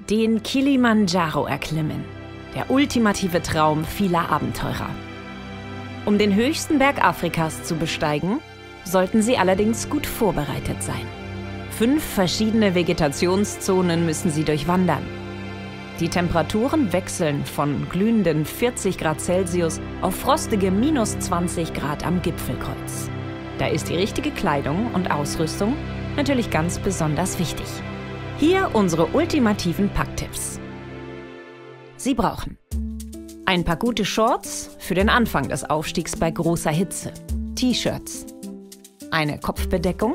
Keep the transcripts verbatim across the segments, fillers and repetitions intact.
Den Kilimanjaro erklimmen. Der ultimative Traum vieler Abenteurer. Um den höchsten Berg Afrikas zu besteigen, sollten Sie allerdings gut vorbereitet sein. Fünf verschiedene Vegetationszonen müssen Sie durchwandern. Die Temperaturen wechseln von glühenden vierzig Grad Celsius auf frostige minus zwanzig Grad am Gipfelkreuz. Da ist die richtige Kleidung und Ausrüstung natürlich ganz besonders wichtig. Hier unsere ultimativen Packtipps. Sie brauchen ein paar gute Shorts für den Anfang des Aufstiegs bei großer Hitze, T-Shirts, eine Kopfbedeckung,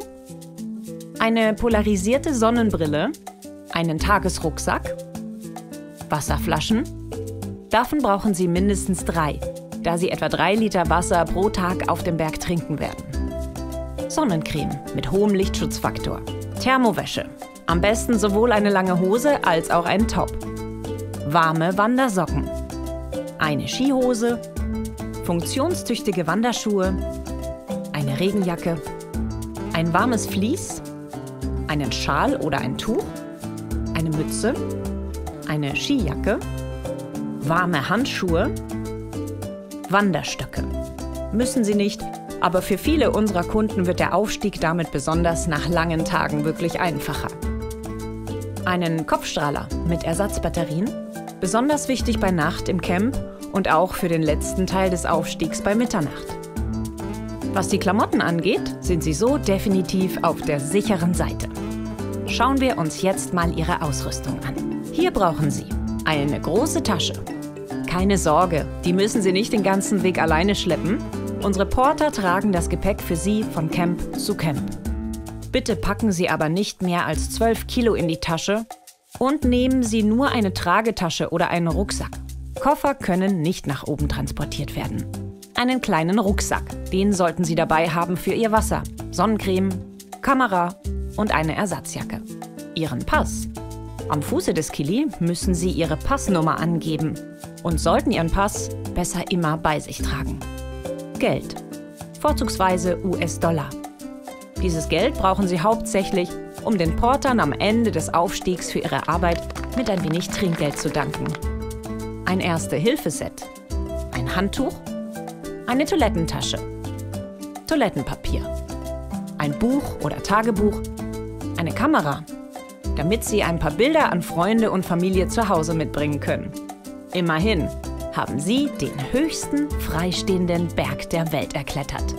eine polarisierte Sonnenbrille, einen Tagesrucksack, Wasserflaschen. Davon brauchen Sie mindestens drei, da Sie etwa drei Liter Wasser pro Tag auf dem Berg trinken werden. Sonnencreme mit hohem Lichtschutzfaktor, Thermowäsche, am besten sowohl eine lange Hose als auch ein Top, warme Wandersocken, eine Skihose, funktionstüchtige Wanderschuhe, eine Regenjacke, ein warmes Vlies, einen Schal oder ein Tuch, eine Mütze, eine Skijacke, warme Handschuhe, Wanderstöcke. Müssen Sie nicht, aber für viele unserer Kunden wird der Aufstieg damit besonders nach langen Tagen wirklich einfacher. Einen Kopfstrahler mit Ersatzbatterien, besonders wichtig bei Nacht im Camp und auch für den letzten Teil des Aufstiegs bei Mitternacht. Was die Klamotten angeht, sind Sie so definitiv auf der sicheren Seite. Schauen wir uns jetzt mal Ihre Ausrüstung an. Hier brauchen Sie eine große Tasche. Keine Sorge, die müssen Sie nicht den ganzen Weg alleine schleppen. Unsere Porter tragen das Gepäck für Sie von Camp zu Camp. Bitte packen Sie aber nicht mehr als zwölf Kilo in die Tasche und nehmen Sie nur eine Tragetasche oder einen Rucksack. Koffer können nicht nach oben transportiert werden. Einen kleinen Rucksack, den sollten Sie dabei haben für Ihr Wasser, Sonnencreme, Kamera und eine Ersatzjacke. Ihren Pass. Am Fuße des Kili müssen Sie Ihre Passnummer angeben und sollten Ihren Pass besser immer bei sich tragen. Geld. Vorzugsweise U S-Dollar. Dieses Geld brauchen Sie hauptsächlich, um den Portern am Ende des Aufstiegs für ihre Arbeit mit ein wenig Trinkgeld zu danken. Ein Erste-Hilfe-Set, ein Handtuch, eine Toilettentasche, Toilettenpapier, ein Buch oder Tagebuch, eine Kamera, damit Sie ein paar Bilder an Freunde und Familie zu Hause mitbringen können. Immerhin haben Sie den höchsten freistehenden Berg der Welt erklettert.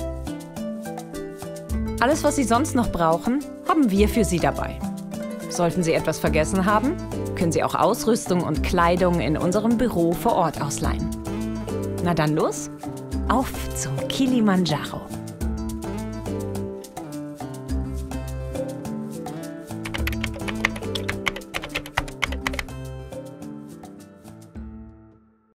Alles, was Sie sonst noch brauchen, haben wir für Sie dabei. Sollten Sie etwas vergessen haben, können Sie auch Ausrüstung und Kleidung in unserem Büro vor Ort ausleihen. Na dann los, auf zum Kilimanjaro!